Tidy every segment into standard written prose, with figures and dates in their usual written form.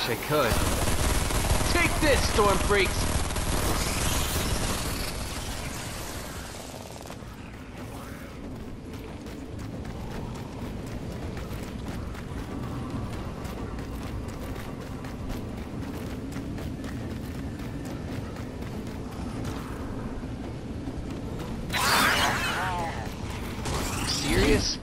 wish I could. Take this, Storm Freaks! Serious?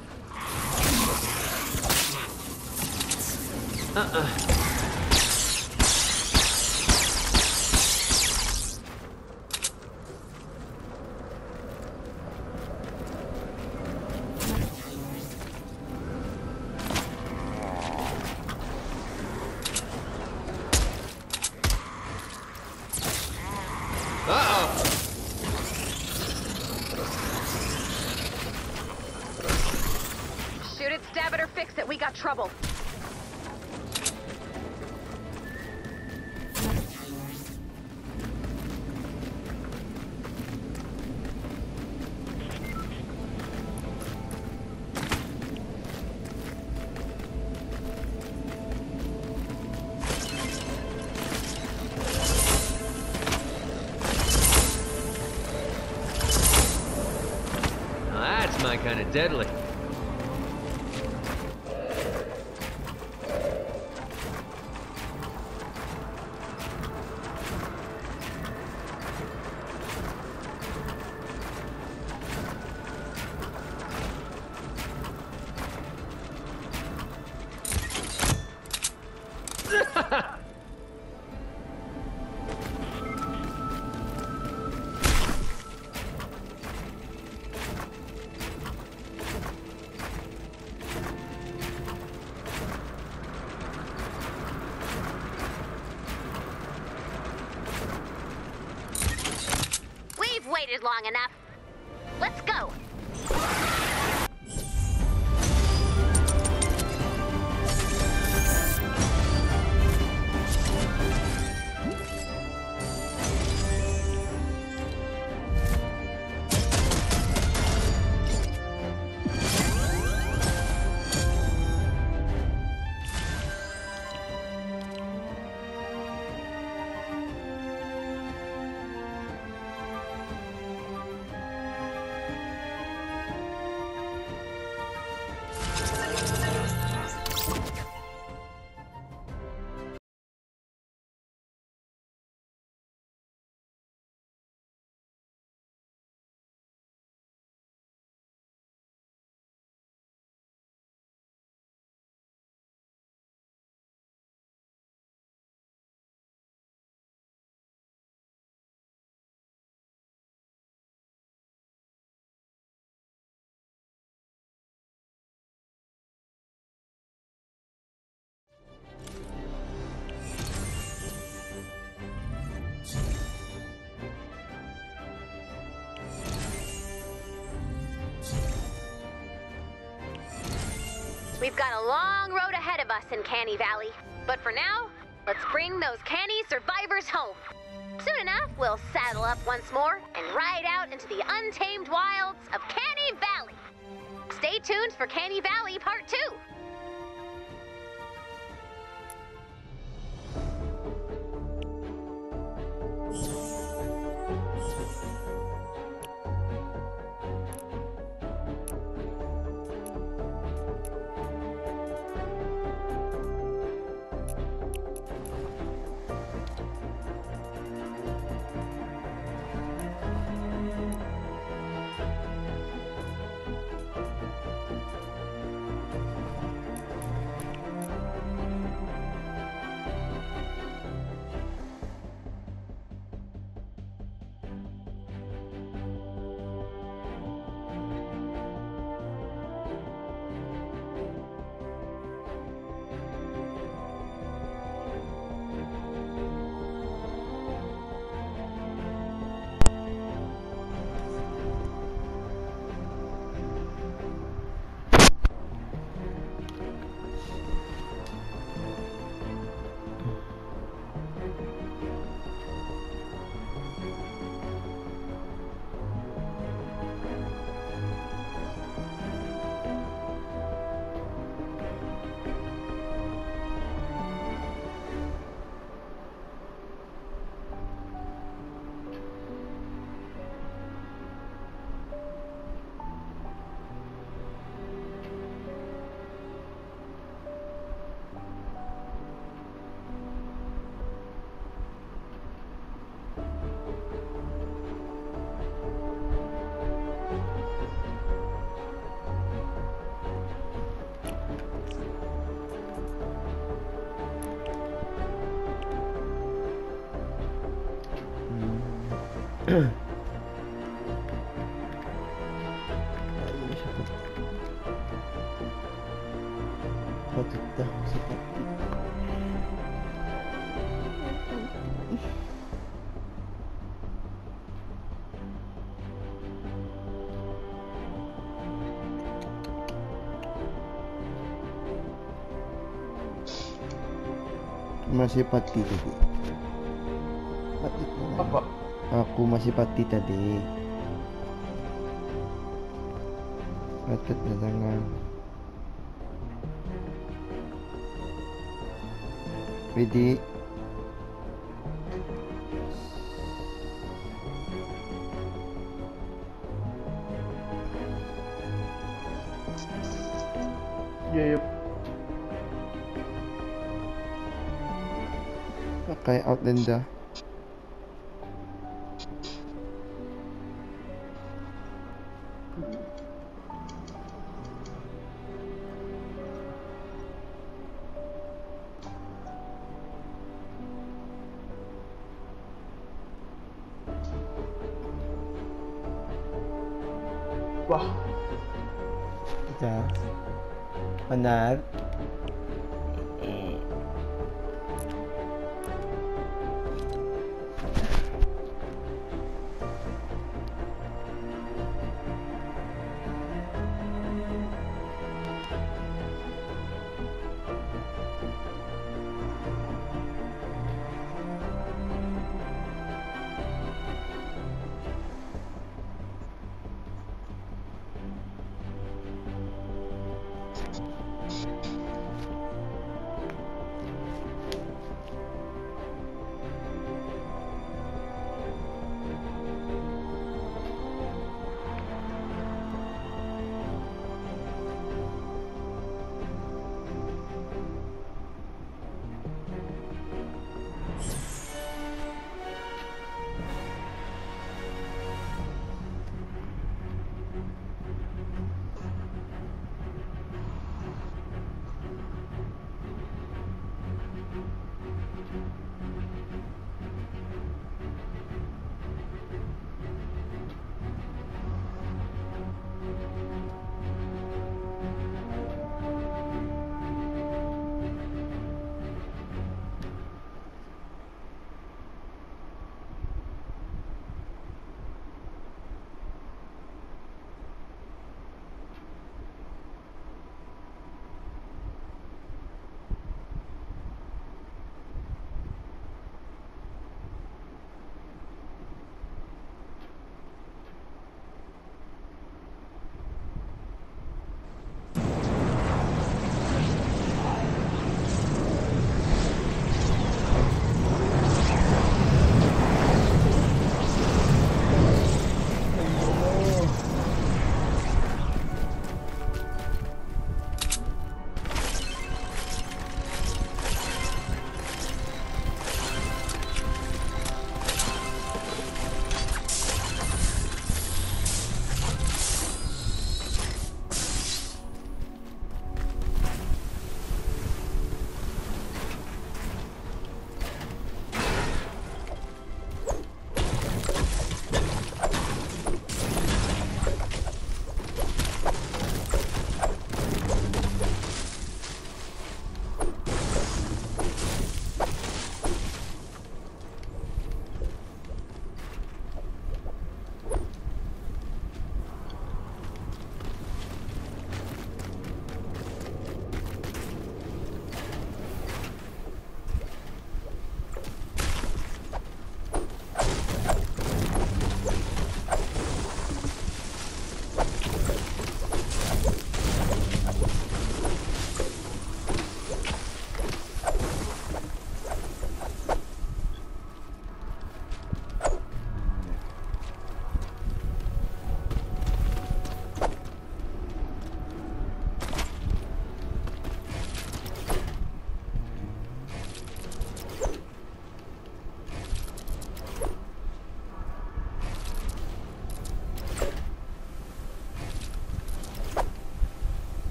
Shoot it, stab it, or fix it. We got trouble. Now that's my kind of deadly. We've waited long enough. Let's go. We've got a long road ahead of us in Canny Valley. But for now, let's bring those Canny survivors home. Soon enough, we'll saddle up once more and ride out into the untamed wilds of Canny Valley. Stay tuned for Canny Valley Part 2. Ayun siya po. Patita sa pati. Masih pati tadi. Pati Apa? Aku masih pati tadi. Patut na tangan. Ready? Yep. Pakai Outlander. Wah, Kita. Benar.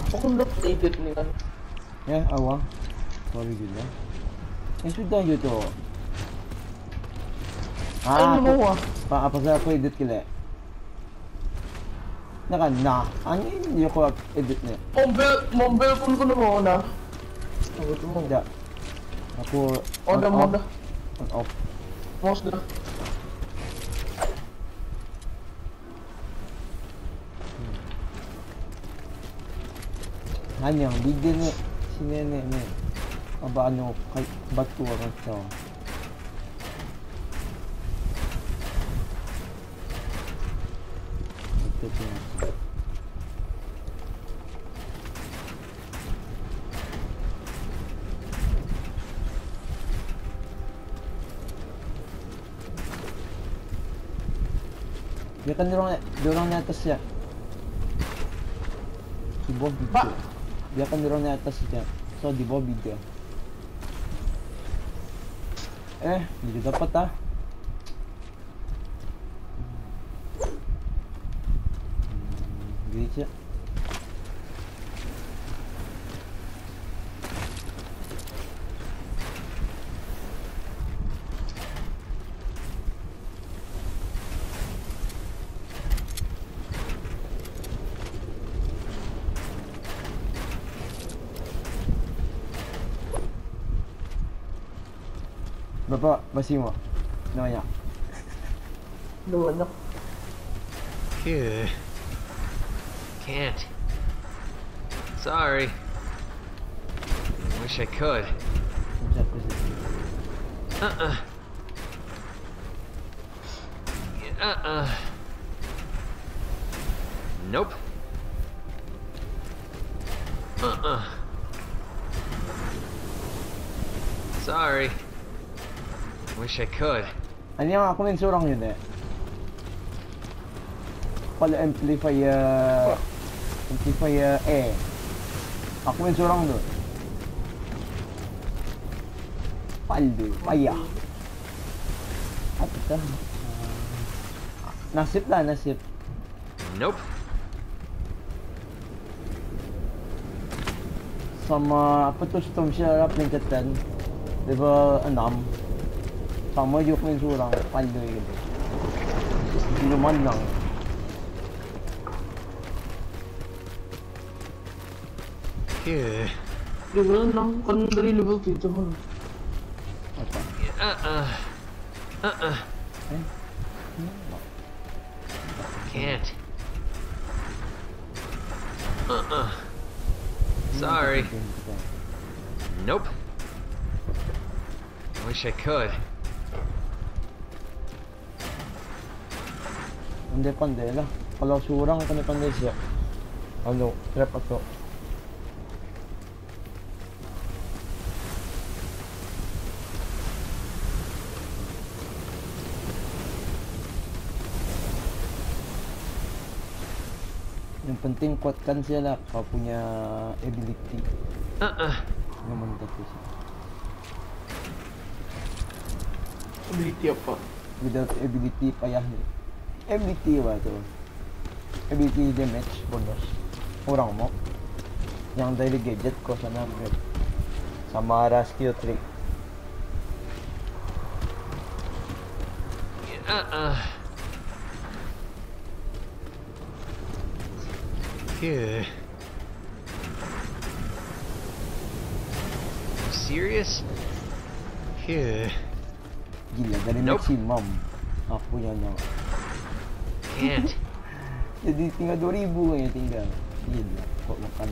Ako dapat edit ni kan. Ya, awang. Sorry gila. Sudah je tu. Ay, ano mo ah? Apa sa ako edit kila? Naka na. Ano hindi ko edit niya? Mobile phone ko na mo na. Hindi. Ako Order mo na. On off. Mouse na. Hanyang bigyan ni si Nene ni. Aba ano kay batu ako siya. Ito siya. Dia kan dorong di atas ya. Di bawah video. Dia kan dorong di atas ya. So di bawah video. Hindi dapat ah. Glitch ya. Bapak, masih mau? Namanya? Dua na. Phew. Can't. Sorry. Wish I could. Uh-uh. Nope. Sorry. Wish I could. Ano yung ako mensurang yun eh? Pala amplifier Ako mensurang doon. Paldo, paya. At ito. Nasip lah, nasip. Nope. Sama apa tu storm siya peringkatan. Diba 6. Sama juga mensurang paldo gitu. Hindi naman lang. Phew. Level lang. Kan dari level 7 kan. Apa? Can't. Sorry. Nope. Wish I could. Hindi pandai lah. Kalau surang kan pandai siya. Ano, trap ato. Yang penting kuatkan siya lah kau punya ability. Yang mantap tu siya. Ability apa? Without ability payah ni. Ability apa tu? Ability damage bonus. Orang mo. Yang dari gadget ko sana upgrade. Sama rescue trick. Phew. Serious? Phew. Gila dari Nope. maximum. Aku yang nak. Can't. Jadi tinggal 2000 kan yang tinggal. Gila buat makan.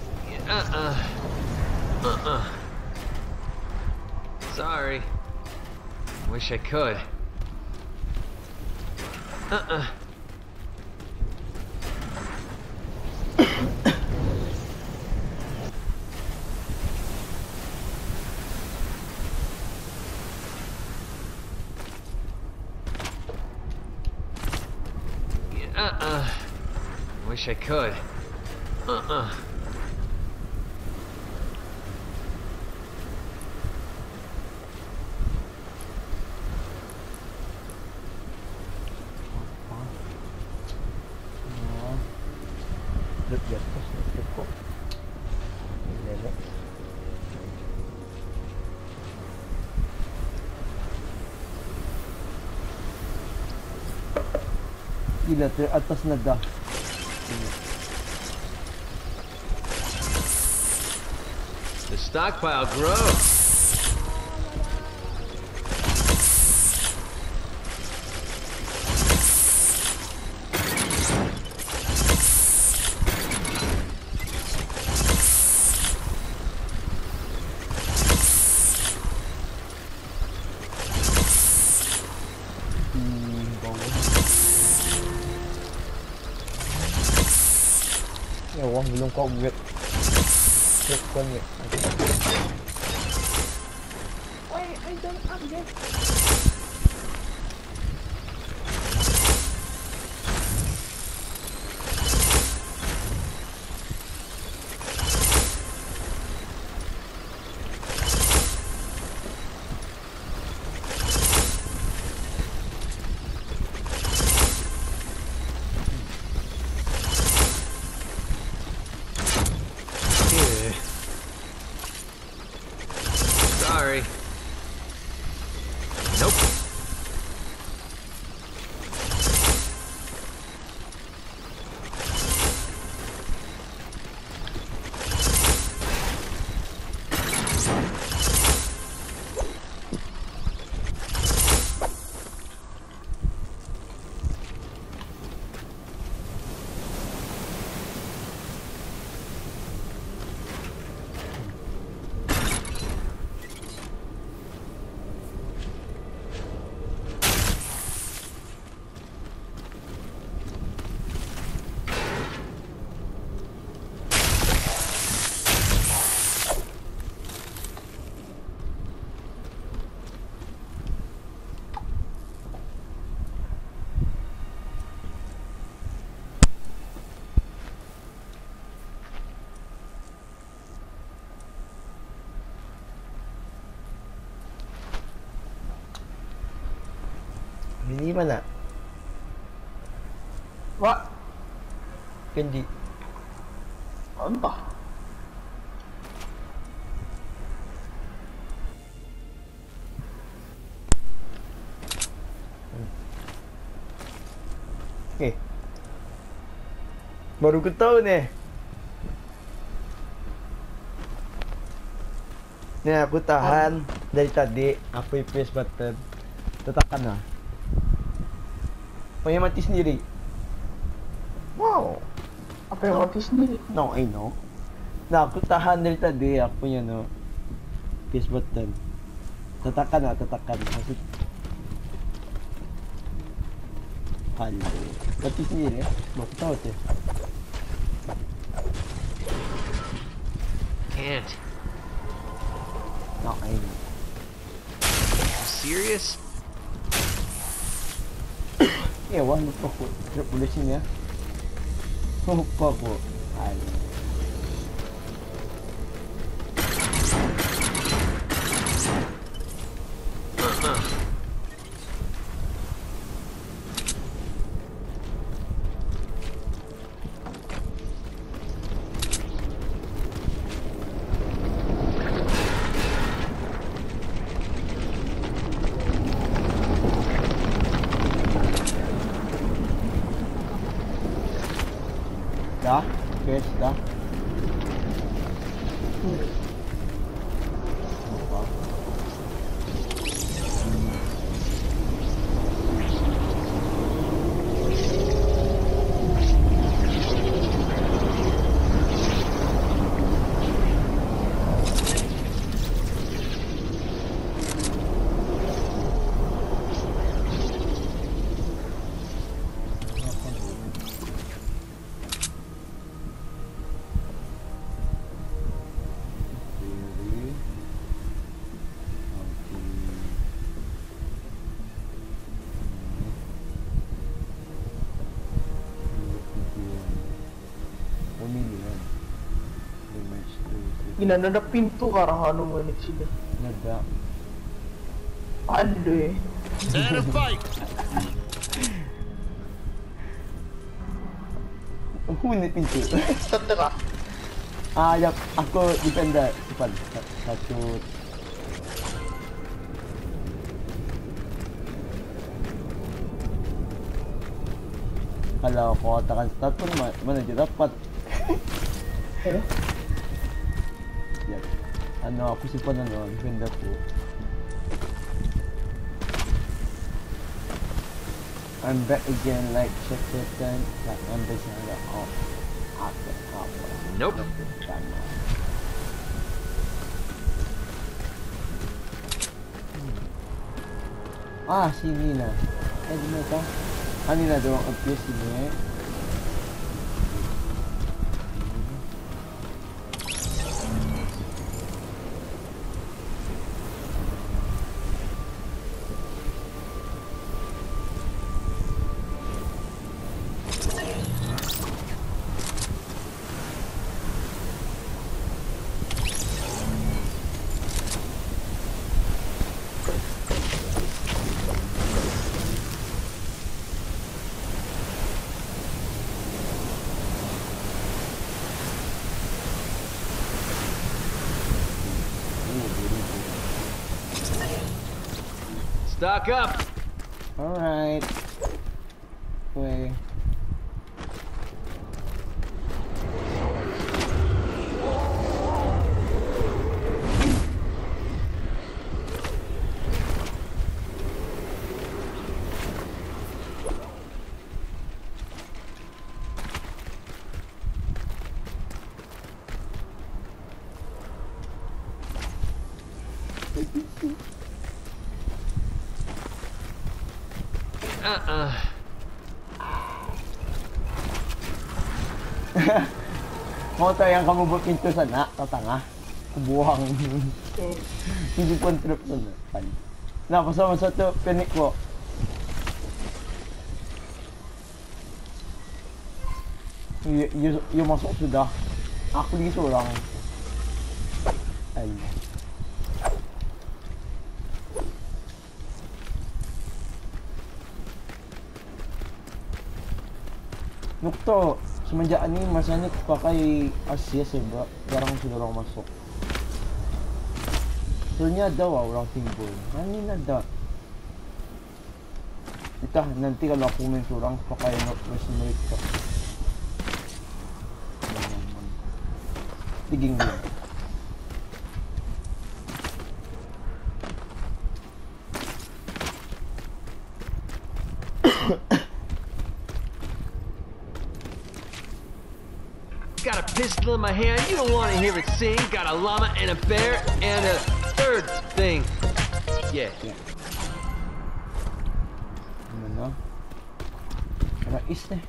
Sorry. Wish I could. Wish I could. Trip di atas, trip kok. Gila, atas na da. The stockpile grows. Wah, belum kau buat. Kau ni. Why I don't update? Sorry. Nope. Ini mana? What? Kendi. Entah. Okay. Baru ku tahu ni. Ni aku tahan dari tadi. Aku press button. Tekan lah. Pengen mati sendiri. Wow. Apa yang mati sendiri? No, I know. Nah, aku tahan dari tadi. Aku punya no. Press button. Tekan lah, tekan. Masih. Halo. Mati sendiri ya. Baru tahu tu. Can't. No, I know. You serious? Wah, lupa aku. Boleh sini ya. Lupa aku. Halo. Dah? Okay, dah. Ginanada pintu karang ano mo ni sila. Nada. Ano eh. And a fight. Hunit pintu. Teka. Yap. Aku defender. Cepat. Satu. Kalau kau katakan start pun mana dia dapat. Ya. Aku simpan defender ko. I'm back again like Sheffield like I'm based on the after half. Nope. Sini na. Di ba ito? Kanina daw ang obvious sini. Stock up. Alright. Wait. Motor yang kamu buat pintu sana, tatanga. Kubuhang. Hindi pun trip sana. Nah, pasal satu panik ko. You masuk sudah. Aku lagi seorang. Ay. Nukto, semenjak ini masanya pakai Asia sebab jarang sudah orang masuk. Soalnya ada orang timbul. Ini ada. Entah nanti kalau aku main seorang pakai Northwest mereka. Tiging dia. Got a pistol in my hand, you don't want to hear it sing. Got a llama and a bear and a third thing. Yeah. Ano? Rais na.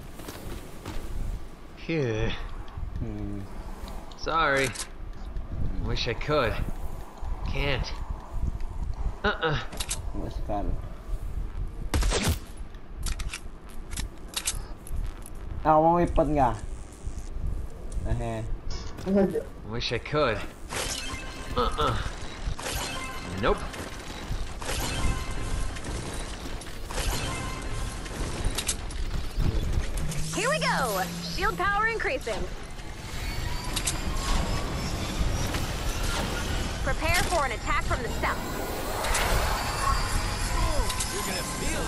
Yeah. Sorry. Wish I could. Can't. Mas caro. Mau ipad nga. Wish I could. Nope. Here we go! Shield power increasing. Prepare for an attack from the south. You're gonna feel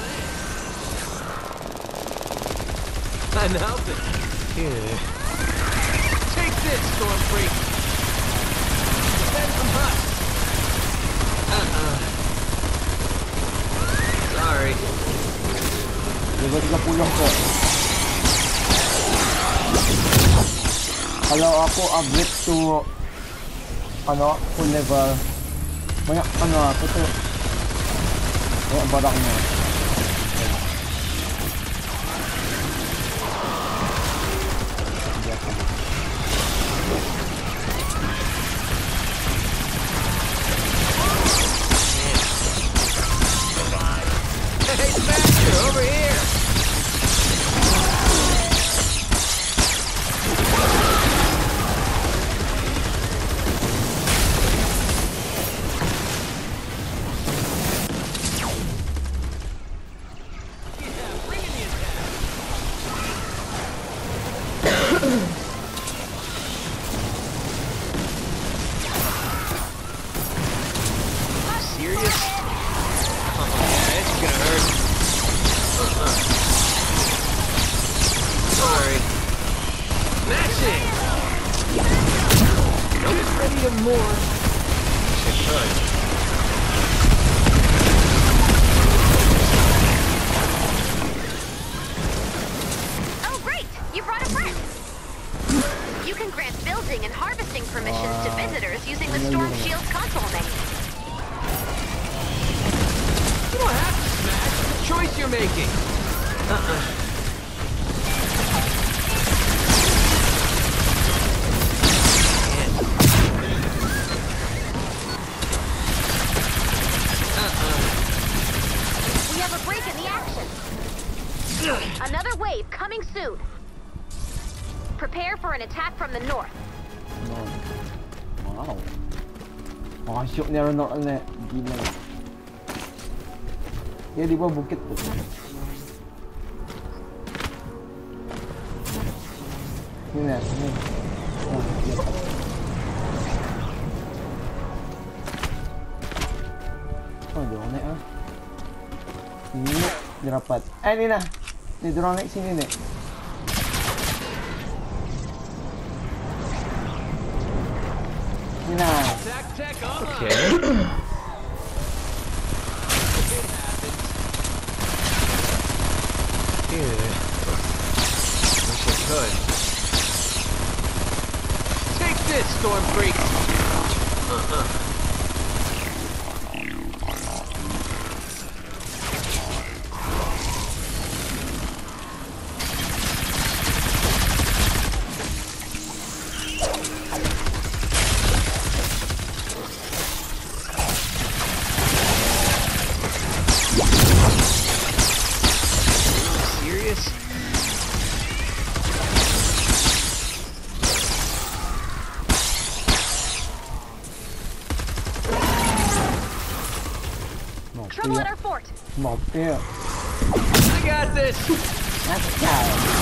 it. I'm helping. Yeah. Take this, Stormfreak! Defend from Husk! Sorry. Level 30 ko. Kalau aku upgrade to full level. Banyak ako to. Banyak barangnya. Hey, Baxter, over here! some more. Shit, good. Oh, great! You brought a friend. You can grant building and harvesting permissions to visitors using the Storm Shield console menu. You don't have to smash. It's a choice you're making. We have a break in the action. Another wave coming soon. Prepare for an attack from the north. No. Wow. Makashoot niya rin ako na. Gila. Ya, di ba bukit po? Yun na. Yun. Oh, yeah. Oh, di ako na ah. Ini dirapat. Ini na. Ni dorang naik sini ni. Ini na. Tech on. Okay. Wish I could. Take this, Storm Freak. Serious? Trouble at our fort. Một tiêu. I got this. Let's go.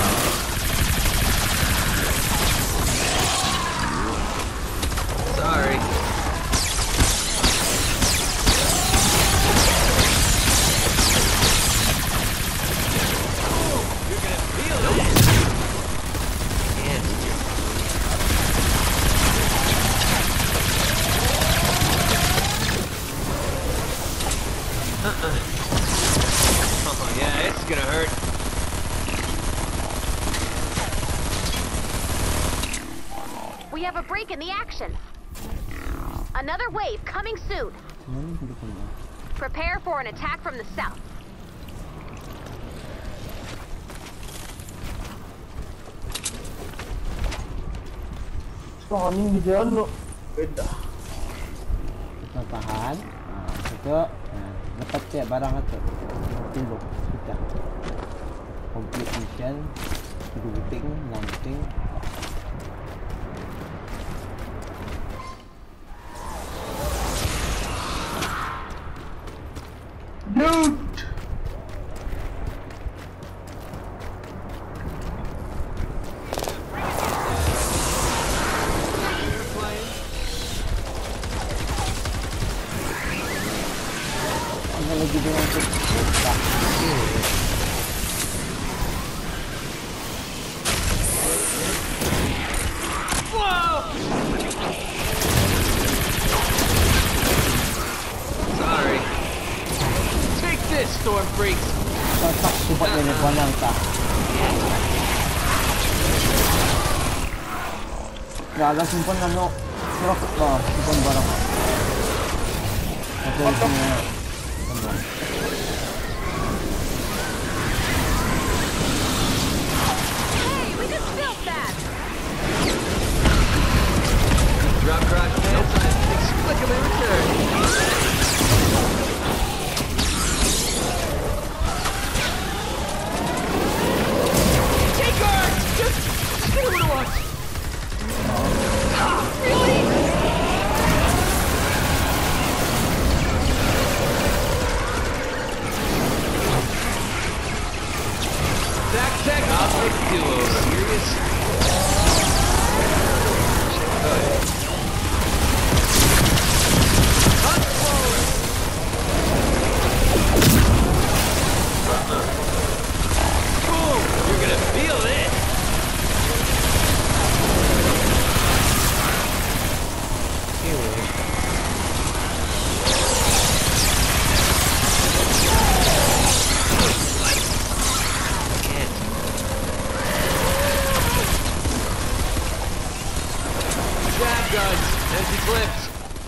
Sorry. You're gonna feel it. And oh yeah, it's gonna hurt. We have a break in the action. Another wave coming soon. Prepare for an attack from the south. Stunning gitu ya, no. Beda. Kita tahan. Nah, itu. Nah, dapat siya barang ito. Tulog. Kita. Complete mission. Routing, launching. Dude! Ano lagi din ang kita? Sorry. Take this, Storm Freaks. Tatak subat na banang ta. Gaga simpan ano? Rock ba? Simpan barang. Ito yung Hey, we just built that. Drop crash pants on inexplicably return. Take guard! Just get over to watch. Really? Zack Tech, I'll take a do-over. Serious? Good. Hunt forward! Boom! You're gonna feel this! Ew. guns. Empty clips.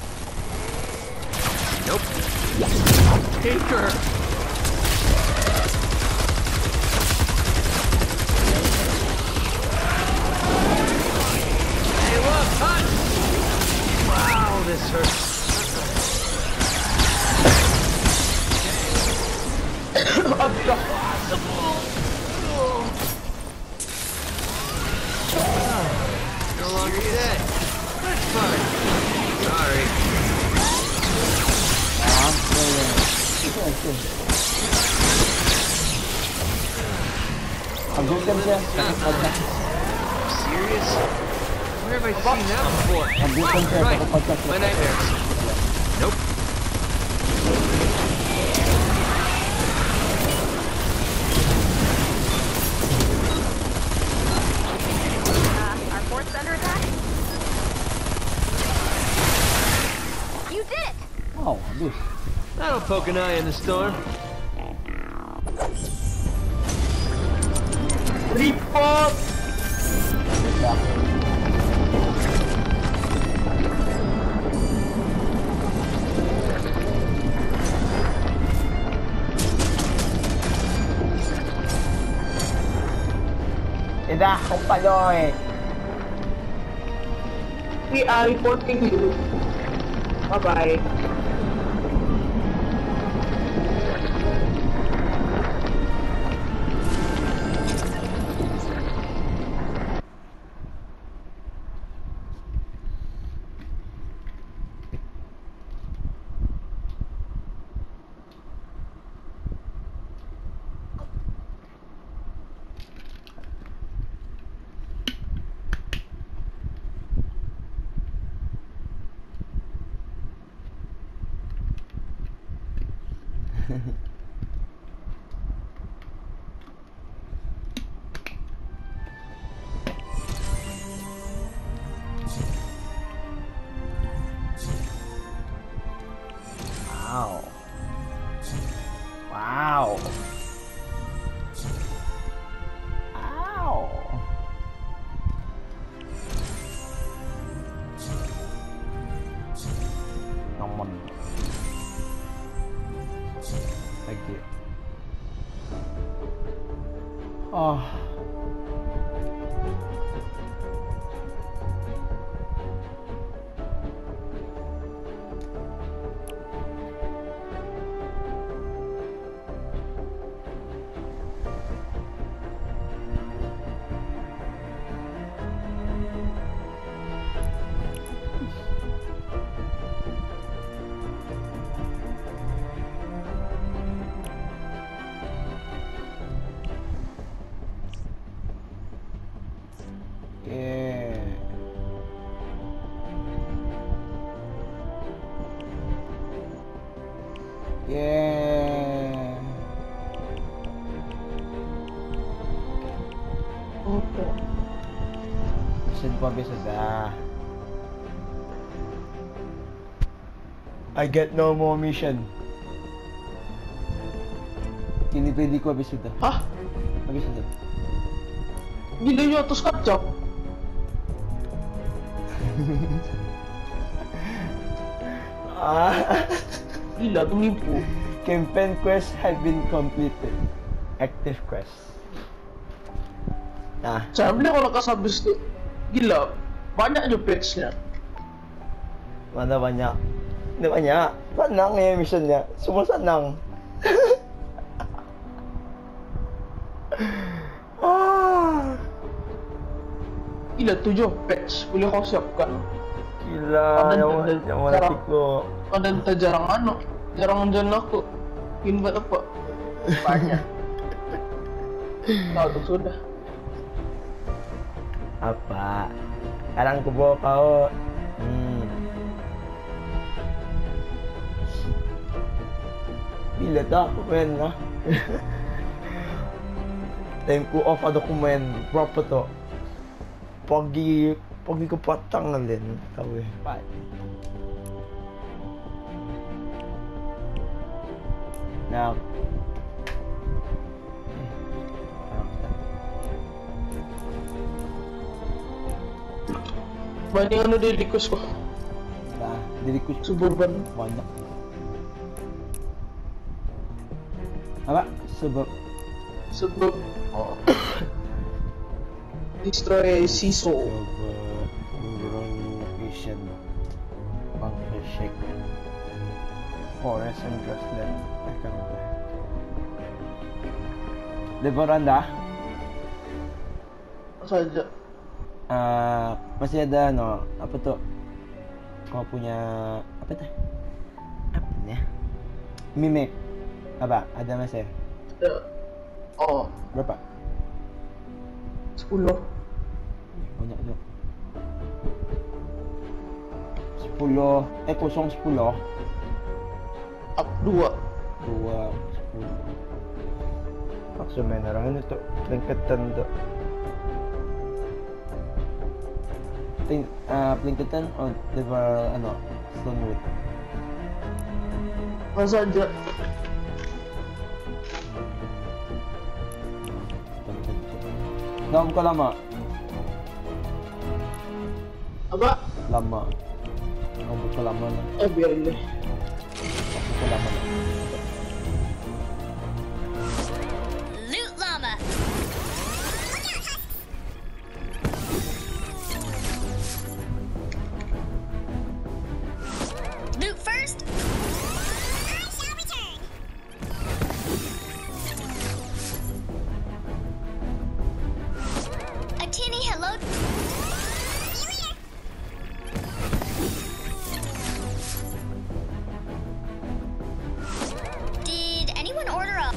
Nope. Tinker. Hey, look, hunt! Wow, this hurts. No longer dead. That's fine. Sorry. Abutan siya. Serious? Where have I seen that before? Abutan siya. Right. My nightmares. Nope. Our fort's under attack? You did it! Wow, abis. That'll poke an eye in the storm. Report! Ida, kumpaloy. We are reporting you. Bye-bye. Wow. Wow. Ow. Naman. Lagi. Oh. Yeah. Yeah. Okay. Mission pa bisa. I get no more mission. Kini pwede ko abisuda. Hah? Abisuda. Gila nyo atos kapchap. Gila, tumipo. Campaign quest have been completed. Active quest. Sabi ko nakasabis to. Gila, banyak nyo pets niya. Mana banyak? Hindi banyak. Sanang yung mission niya. Sumusanang. Gila, 7 pets. Boleh kau siapkan. Gila, yang mana tiko. Padahal tak jarang jarang jalan aku. Ini buat apa? Banyak. Tahu tu sudah. Apa? Sekarang ku bawa kau. Bila tak aku main lah. Time ko off ada ko main. Berapa tu? Pagi ke patang lah din. Tahu eh. Now. Banding ano di request ko. Nah, di request Suburban. banyak. Apa? Sebab Sebab oh. Destroy Siso. Overall location, bunker shack, forest and grassland. Kan ba? Level anda? Saja. Masih ada no, apa tuh? Kau punya apa tuh? Apa ya? Mimik. Apa? Ada masih? Oh, Berapa? 10. Banyak tu. 10, 010. Up 2. 2, 10. Maksud main orang ini tuh peringkatan tuh. Peringkatan oh level ano Stonewood. Apa saja. Dah buka lama. Apa? Lama. Dah buka lama lah. Biarin deh. Buka lama lah. Loot llama. Loot first. I shall return. A tinny hello. Did anyone order a?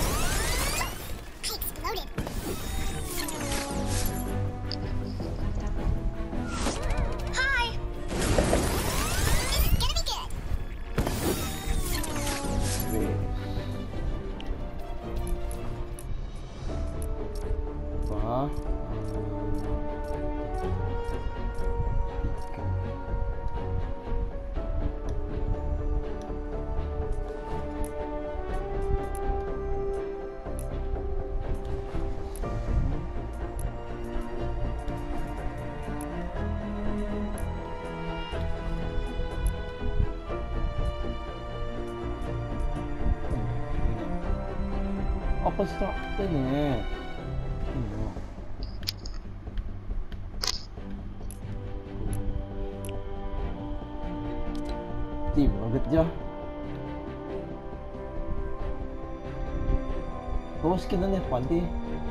I exploded. Hi. This is gonna be good. Wes. Apa? Apa struktur ni? Tengok. Tim agak je. Kau skin ni pandai.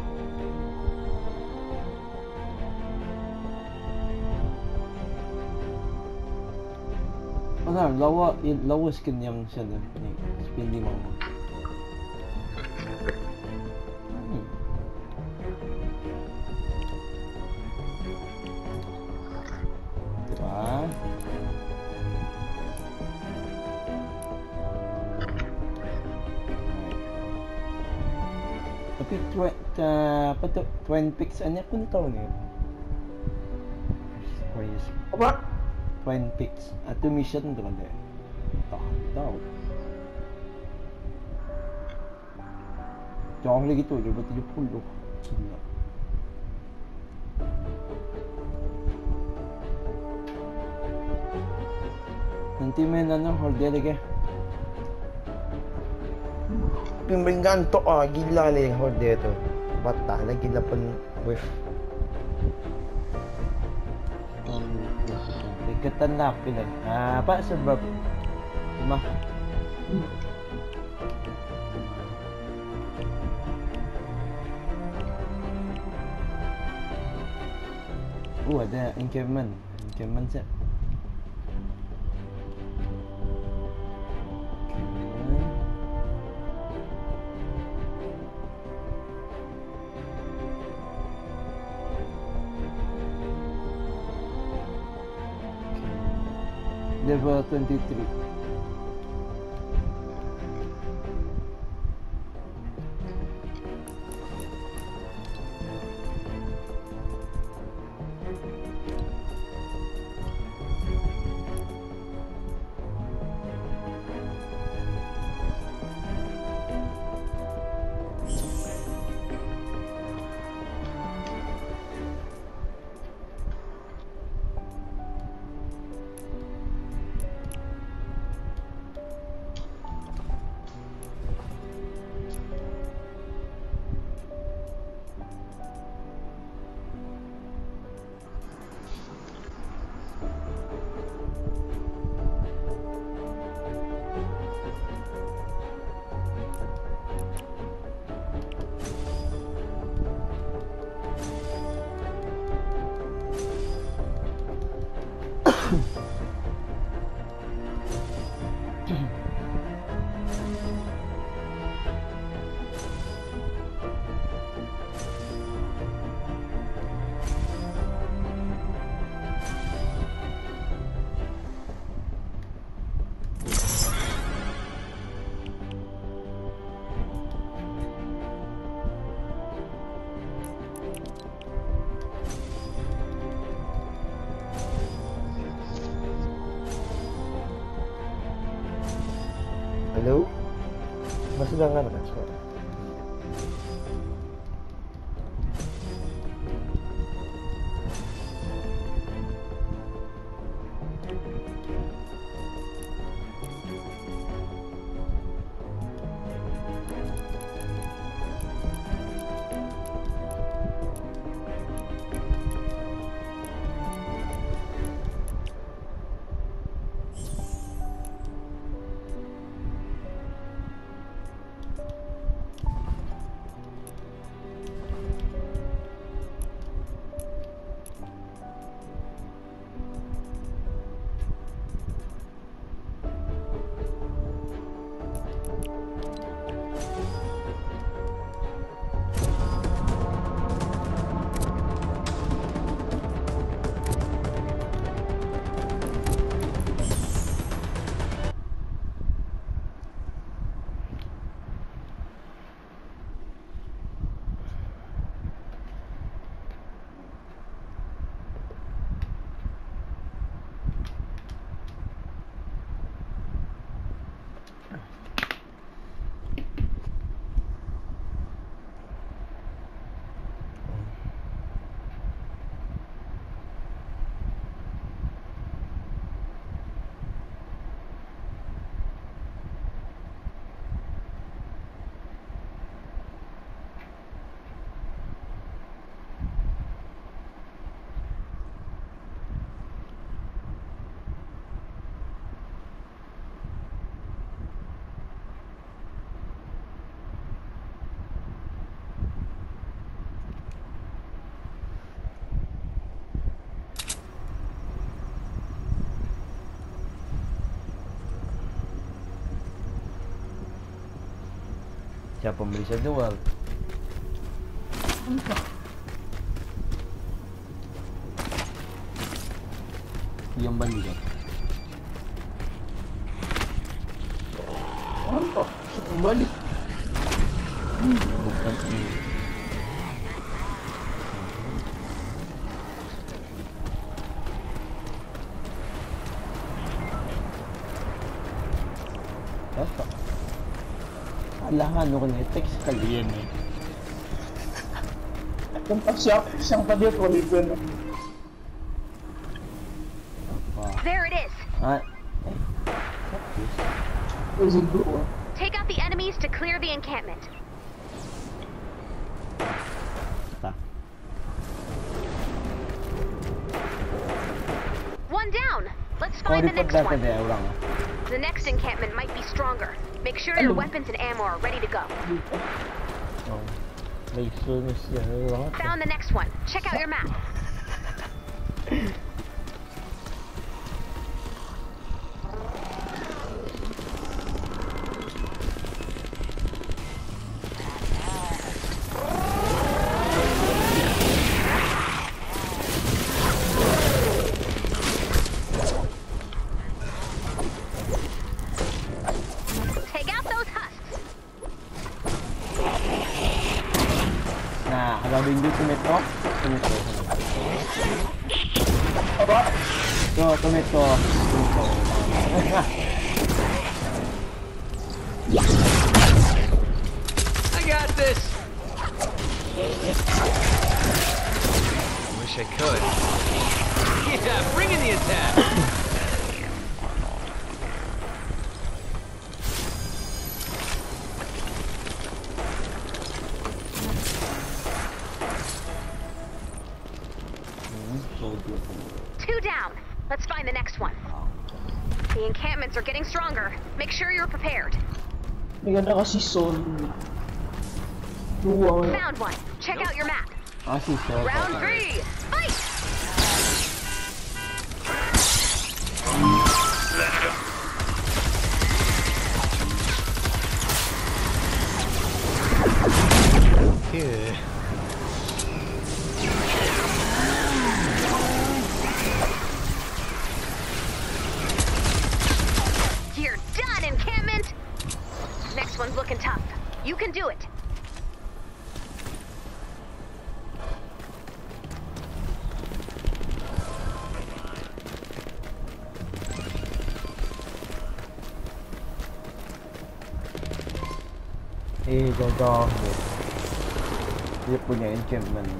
Mana lawa skin yang sana ni spending mau. Wah. Tapi apa tu Twin Peaks ni aku tak tahu ni. Apa? Twin Peaks atau mission tu kan dia. Tak tahu. Jauh lagi tu je 70. Gila. Nanti main ano horde lagi. Pimbing gantok gila lah yang horde tu. Batah lagi 8 wave. Dekatan lah pilihan. Apa sebab mah ada encampment set. Level 23. Hello? Masih dengar kan suara? Siapa beli saya jual? Yang beli kan? Mantap, kembali. Bukan ini. Apa? Alahan ko na text kalian eh. Kung siyang pa dia ko liban. There it is. Is it good? Take out the enemies to clear the encampment. One down. Let's find the next one. The next encampment might be stronger. Make sure your weapons and ammo are ready to go. Found the next one. Check out your map. Gagawin dito tomato. Tomato. I got this. I wish I could. Yeah, bring in the attack. Two down. Let's find the next one. The encampments are getting stronger. Make sure you're prepared. Maganda kasi Sol. Found one. Check out your map. Round 3. Fight! Let's go. Yeah. You're done, encampment! Next one's looking tough. You can do it. gagaho. Dia punya enchantment.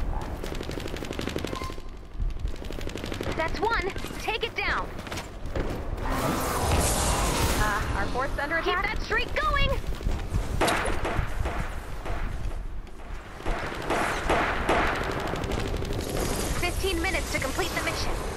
That's one. Take it down. Our fort's under attack. Keep that streak going. "15 minutes to complete the mission.